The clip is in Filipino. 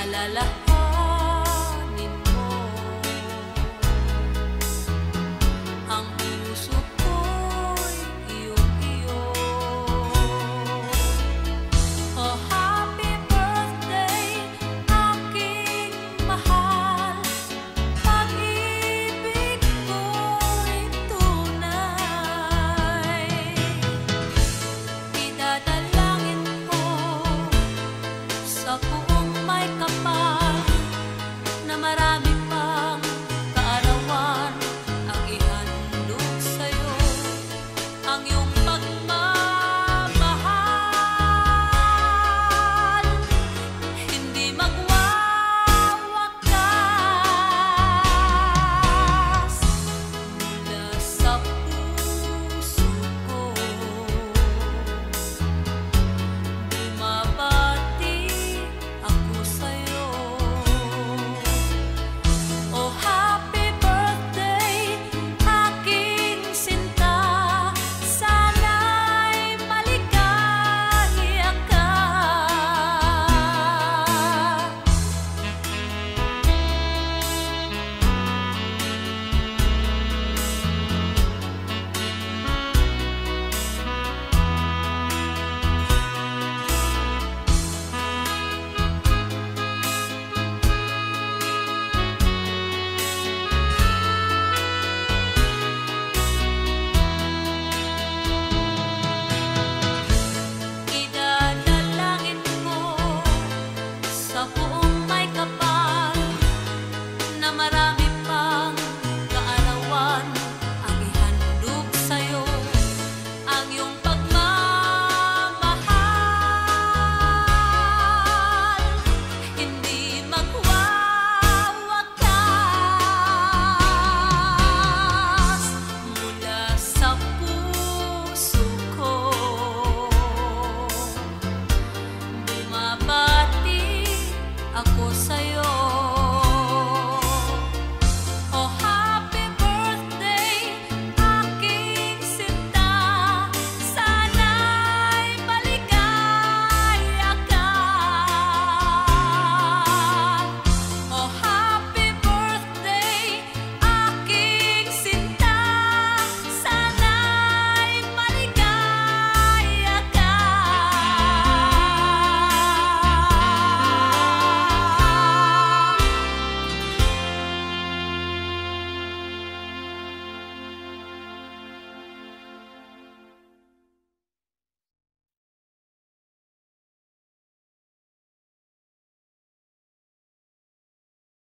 alalahanin mo. Ang puso ko'y iyong-iyo. Oh, happy birthday, aking mahal. Pag-ibig ko'y tunay. Idadalangin ko sa puong may kapal na marami pang kaarawan ang ihandog sa'yo. Ang iyong pagmamahal hindi magwawakas. Mula sa puso ko bumabati ako sa'yo. Oh, happy birthday, aking sinta. Sana'y maligaya ka. Idadalangin ko sa buong may kapal na marami pang kaarawan ang ihandog sa'yo. Ang iyong pagmamahal hindi magwawakas. Mula sa puso ko bumabati ako sa'yo.